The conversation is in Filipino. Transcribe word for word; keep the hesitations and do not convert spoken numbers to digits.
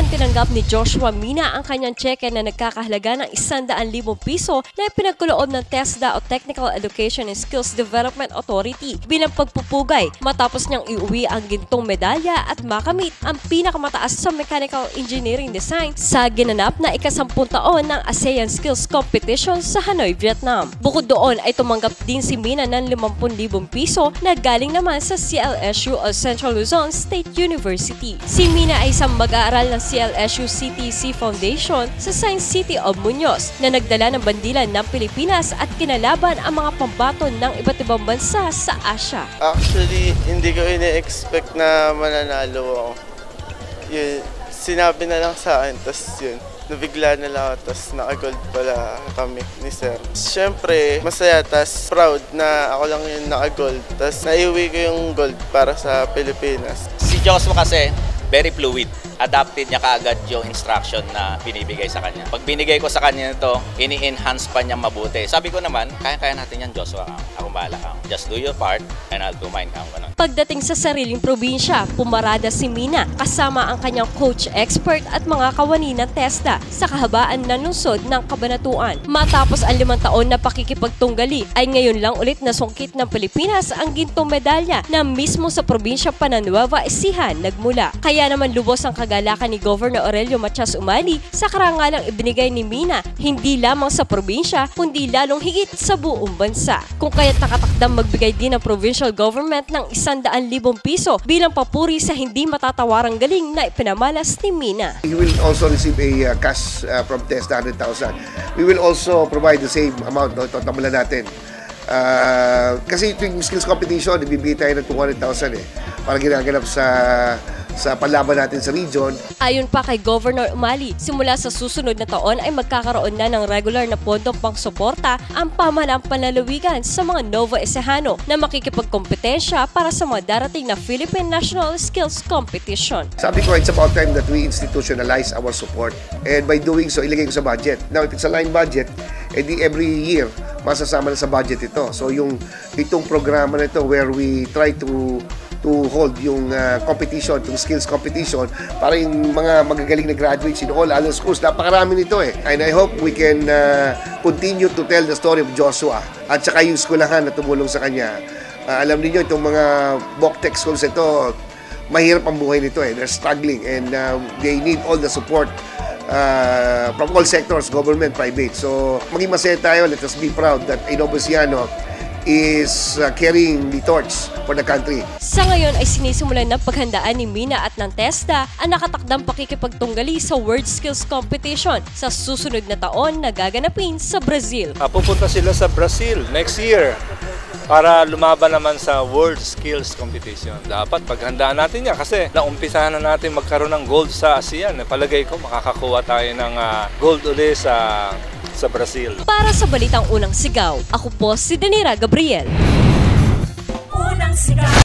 Kasalukuyan tinanggap ni Joshua Mina ang kanyang tseke na nagkakahalaga ng isang daan libong piso na ipinagkaloob ng TESDA o Technical Education and Skills Development Authority bilang pagpupugay matapos niyang iuwi ang gintong medalya at makamit ang pinakamataas sa mechanical engineering design sa ginanap na ikasampung taon ng ASEAN Skills Competition sa Hanoi, Vietnam. Bukod doon ay tumanggap din si Mina ng limampu libong piso na galing naman sa C L S U o Central Luzon State University. Si Mina ay isang mag-aaral ng C L S U C T C Foundation sa Science City of Muñoz na nagdala ng bandilan ng Pilipinas at kinalaban ang mga pambaton ng iba't ibang bansa sa Asia. Actually, hindi ko ini-expect na mananalo ako. Yun, sinabi na lang sa akin, tapos yun, nabigla na lang ako, tapos naka-gold pala kami ni Sir. Siyempre, masaya, tapos proud na ako lang yung naka-gold, tapos naiuwi ko yung gold para sa Pilipinas. Si Joshua kasi, very fluid. Adapted niya kaagad yung instruction na binibigay sa kanya. Pag binigay ko sa kanya ito, ini-enhance pa niya mabuti. Sabi ko naman, kaya-kaya natin yan, Joshua. Ako bahala ka. Just do your part and I'll do mine. Pagdating sa sariling probinsya, pumarada si Mina kasama ang kanyang coach expert at mga kawani ng TESDA sa kahabaan ng lungsod ng Cabanatuan. Matapos ang limang taon na pakikipagtunggali, ay ngayon lang ulit nasungkit ng Pilipinas ang gintong medalya na mismo sa probinsya pa ng Nueva Ecija nagmula. Kaya naman lubos ang kagalakan ni Governor Aurelio Matias Umali sa karangalang ibinigay ni Mina hindi lamang sa probinsya kundi lalong higit sa buong bansa. Kung kaya't nakatakdang magbigay din ng provincial government ng isang daan libong piso bilang papuri sa hindi matatawarang galing na ipinamalas ni Mina. He will also receive a uh, cash uh, from TESDA one hundred thousand. We will also provide the same amount, no? Ito tamalan natin. Uh, kasi yung skills competition, ibibigay tayo ng two hundred thousand eh. Para ginaganap sa sa palaban natin sa region. Ayon pa kay Governor Umali, simula sa susunod na taon ay magkakaroon na ng regular na pondong pang-suporta ang pamahalang panlalawigan sa mga Nova Ecijano na makikipagkompetensya para sa mga darating na Philippine National Skills Competition. Sabi ko, it's about time that we institutionalize our support. And by doing so, ilagay ko sa budget. Now, if it's a line budget, edi every year, masasama na sa budget ito. So yung itong programa na ito where we try to to hold yung uh, competition, yung skills competition para yung mga magagaling na graduates in all other schools. Napakarami nito eh. And I hope we can uh, continue to tell the story of Joshua at saka yung skulahan na tumulong sa kanya. Uh, alam niyo itong mga BOCTEC schools ito, mahirap ang buhay nito eh. They're struggling and uh, they need all the support uh, from all sectors, government, private. So maging masaya tayo, let us be proud that Nova Ecija is uh, carrying the torch for the country. Sa ngayon ay sinisimulan ng paghandaan ni Mina at ng TESDA ang nakatakdang pakikipagtunggali sa World Skills Competition sa susunod na taon na gaganapin sa Brazil. Uh, pupunta sila sa Brazil next year para lumaban naman sa World Skills Competition. Dapat paghandaan natin yan kasi naumpisahan na natin magkaroon ng gold sa ASEAN. Palagay ko makakakuha tayo ng uh, gold ulit sa sa Brazil. Para sa Balitang Unang Sigaw, ako po si Danira Gabriel. Unang Sigaw.